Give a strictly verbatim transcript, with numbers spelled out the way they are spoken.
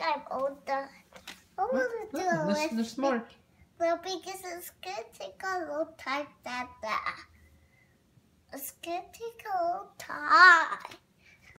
I'm older. I want to do no, a there's, list. there's more. Well, because it's going to take a long time, Dada. It's going to take a long time.